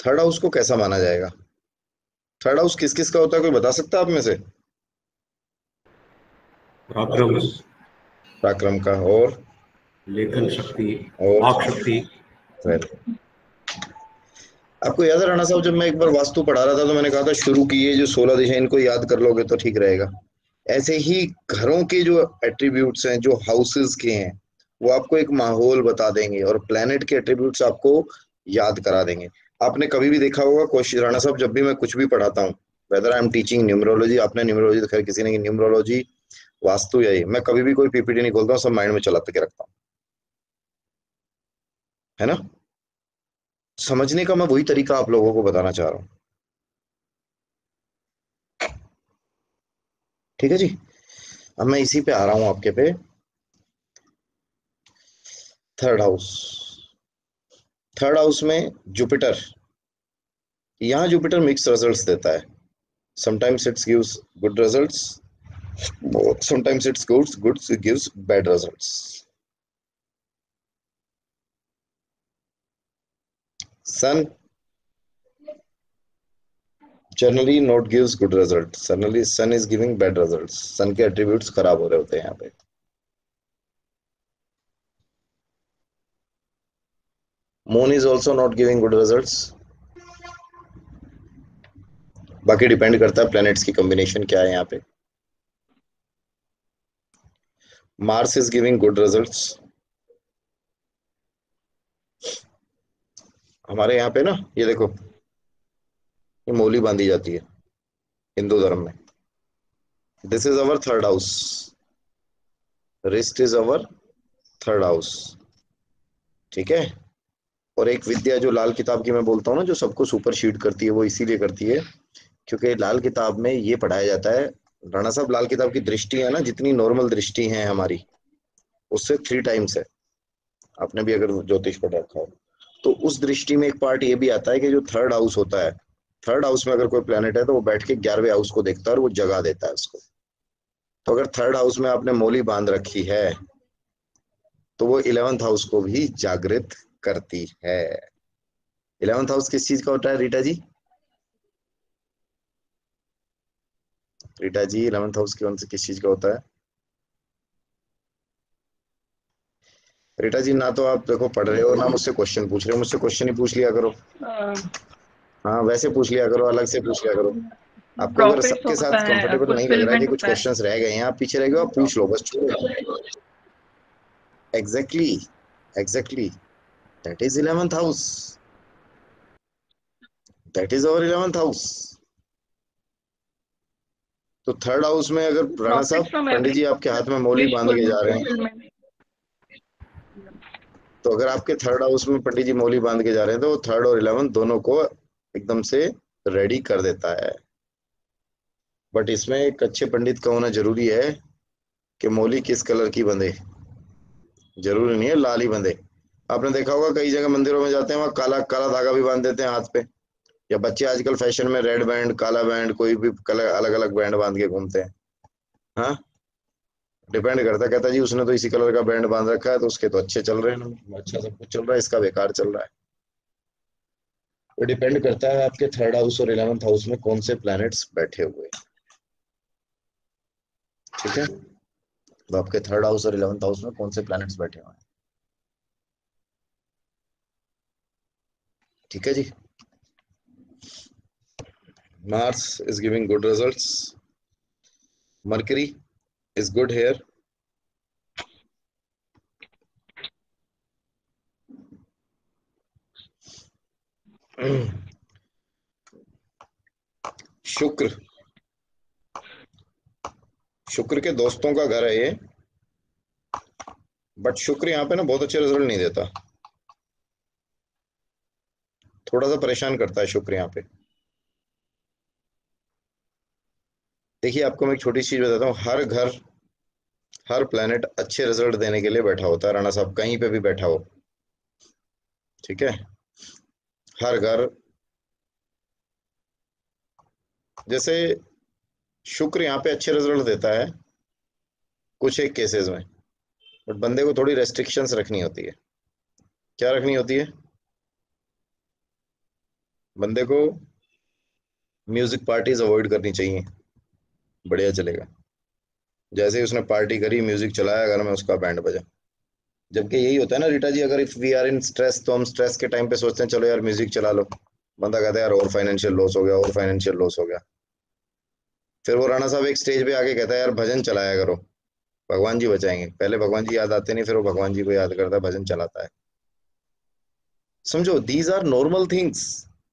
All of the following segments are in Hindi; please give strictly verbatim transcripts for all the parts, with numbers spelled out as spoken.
थर्ड हाउस को कैसा माना जाएगा? थर्ड हाउस किस किस का होता है, कोई बता सकता है आप में से? पराक्रम, पराक्रम का, और लेखन शक्ति, और वाक शक्ति। वेरी। आपको याद है राणा साहब, जब मैं एक बार वास्तु पढ़ा रहा था तो मैंने कहा था शुरू की ये जो सोलह दिशा इनको याद कर लोगे तो ठीक रहेगा। ऐसे ही घरों के जो एट्रीब्यूट्स हैं, जो हाउसेस के हैं, वो आपको एक माहौल बता देंगे, और प्लेनेट के एट्रीब्यूट्स आपको याद करा देंगे। आपने कभी भी देखा होगा, कोशिश राणा साहब, जब भी मैं कुछ भी पढ़ाता हूँ, whether I am teaching numerology, आपने न्यूमरोलॉजी तो खैर किसी ने की, न्यूमरोलॉजी, वास्तु, या ये, मैं कभी भी कोई पीपीटी नहीं खोलता हूँ, सब माइंड में चलाते के रखता हूँ, है ना? समझने का मैं वही तरीका आप लोगों को बताना चाह रहा हूँ। ठीक है जी। अब मैं इसी पे आ रहा हूँ आपके पे, थर्ड हाउस। थर्ड हाउस में जुपिटर, यहाँ जुपिटर मिक्स रिजल्ट्स देता है। Sometimes it's gives good results, sometimes it's goods good gives bad results. Sun generally not gives good result, generally sun is giving bad results, sun के एट्रीब्यूट्स खराब हो रहे होते हैं यहाँ पे। Moon is also not giving good results. बाकी डिपेंड करता है प्लैनेट्स की कॉम्बिनेशन क्या है यहाँ पे। Mars is giving good results. हमारे यहाँ पे ना, ये देखो, ये मोली बांधी जाती है हिंदू धर्म में। This is our third house, wrist is our third house. ठीक है। और एक विद्या जो लाल किताब की मैं बोलता हूँ ना, जो सबको सुपर शीट करती है, वो इसीलिए करती है क्योंकि लाल किताब में ये पढ़ाया जाता है। राणा साहब, लाल किताब की दृष्टि है ना, जितनी नॉर्मल दृष्टि है हमारी, उससे थ्री टाइम्स है। आपने भी अगर ज्योतिष पढ़ रखा हो तो उस दृष्टि में एक पार्ट ये भी आता है कि जो थर्ड हाउस होता है, थर्ड हाउस में अगर कोई प्लेनेट है तो वो बैठ के ग्यारहवें हाउस को देखता है और वो जगा देता है उसको। तो अगर थर्ड हाउस में आपने मोली बांध रखी है तो वो इलेवेंथ हाउस को भी जागृत करती है। इलेवेंथ हाउस किस चीज का होता है रीटा जी? रीटा जी, इलेवेंथ हाउस कौन से किस चीज का होता है? रीटा जी, ना तो आप देखो पढ़ रहे हो, ना मुझसे क्वेश्चन पूछ रहे हो। मुझसे क्वेश्चन ही पूछ लिया करो। हाँ, वैसे पूछ लिया करो, अलग से पूछ लिया करो। आपको अगर प्रॉफिट्स सबके होता साथ है, कंफर्टेबल नहीं लग रहा है कि फुलफिलमेंट कुछ होता है। क्वेश्चंस रह गए हैं, आप पीछे रह गए, आप पूछ लो बस, छोड़ो। Exactly, exactly, that is eleventh house, that is our eleventh house. तो थर्ड हाउस में अगर राणा साहब, प्रॉफिट फ्रॉम पंडित जी आपके हाथ में मौली बांध के जा रहे हैं, फुलफिलमेंट। तो अगर आपके थर्ड हाउस में पंडित जी मौली बांध के जा रहे हैं तो थर्ड और इलेवेंथ दोनों को एकदम से रेडी कर देता है। बट इसमें एक अच्छे पंडित का होना जरूरी है कि मौली किस कलर की बंधे। जरूरी नहीं है लाल ही बंधे। आपने देखा होगा कई जगह मंदिरों में जाते हैं, वहां काला काला धागा भी बांध देते हैं हाथ पे। या बच्चे आजकल फैशन में रेड बैंड, काला बैंड, कोई भी कलर, अलग अलग बैंड बांध के घूमते हैं। हाँ, डिपेंड करता है, कहता जी उसने तो इसी कलर का बैंड बांध रखा है तो उसके तो अच्छे चल रहे हैं, अच्छा सब कुछ चल रहा है, इसका बेकार चल रहा है। तो डिपेंड करता है आपके थर्ड हाउस और इलेवेंथ हाउस में कौन से प्लैनेट्स बैठे हुए हैं। ठीक है। तो आपके थर्ड हाउस और इलेवेंथ हाउस में कौन से प्लैनेट्स बैठे हुए हैं। ठीक है जी। Mars is giving good results, Mercury is good here, Shukra, Shukra के दोस्तों का घर है ये, बट शुक्र यहाँ पे ना बहुत अच्छे रिजल्ट नहीं देता, थोड़ा सा परेशान करता है शुक्र यहाँ पे। देखिए, आपको मैं एक छोटी सी चीज बताता हूँ, हर घर, हर प्लेनेट अच्छे रिजल्ट देने के लिए बैठा होता है राणा साहब, कहीं पे भी बैठा हो। ठीक है। हर घर, जैसे शुक्र यहाँ पे अच्छे रिजल्ट देता है कुछ एक केसेस में, बट बंदे को थोड़ी रेस्ट्रिक्शंस रखनी होती है। क्या रखनी होती है? बंदे को म्यूजिक पार्टीज अवॉइड करनी चाहिए, बढ़िया चलेगा। जैसे ही उसने पार्टी करी, म्यूजिक चलाया घर में, उसका बैंड बजा। जबकि यही होता है ना रीटा जी, अगर if we are in stress तो हम स्ट्रेस के टाइम पे सोचते हैं चलो यार म्यूजिक चला लो। बंदा कहता है यार और फाइनेंशियल लॉस हो गया, और फाइनेंशियल लॉस हो गया। फिर वो राणा साहब एक स्टेज पे आके कहता है यार भजन चलाया करो, भगवान जी बचाएंगे। पहले भगवान जी याद आते नहीं, फिर वो भगवान जी को याद करता है, भजन चलाता है। समझो, दीज आर नॉर्मल थिंग्स।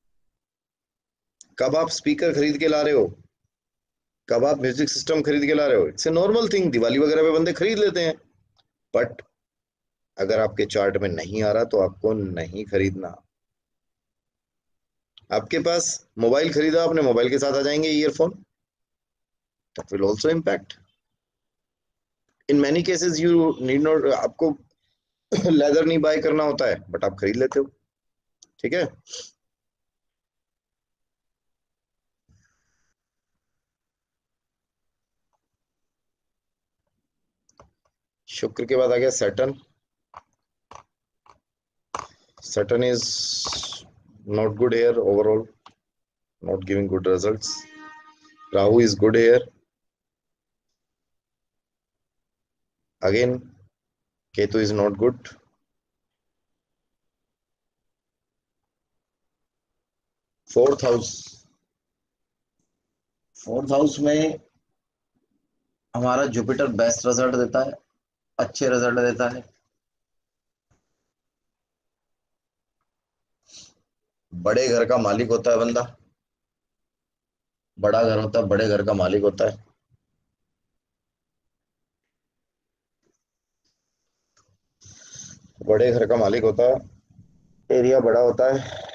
कब आप स्पीकर खरीद के ला रहे हो, कब आप म्यूजिक सिस्टम खरीद के ला रहे हो, it's a normal thing. Diwali वगैरह पे बंदे खरीद लेते हैं। बट अगर आपके चार्ट में नहीं आ रहा तो आपको नहीं खरीदना। आपके पास मोबाइल खरीदा आपने, मोबाइल के साथ आ जाएंगे earphone, that will also impact. In many cases you need not, आपको लेदर नहीं बाय करना होता है, बट आप खरीद लेते हो। ठीक है। शुक्र के बाद आ गया Saturn. Saturn is not good here overall, not giving good results. Rahu is good here. Again, Ketu is not good. Fourth house, fourth house में हमारा जुपिटर बेस्ट रिजल्ट देता है, अच्छे रिजल्ट देता है। बड़े घर का मालिक होता है बंदा, बड़ा घर होता है, बड़े घर का मालिक होता है। बड़े घर का मालिक होता है, एरिया बड़ा होता है,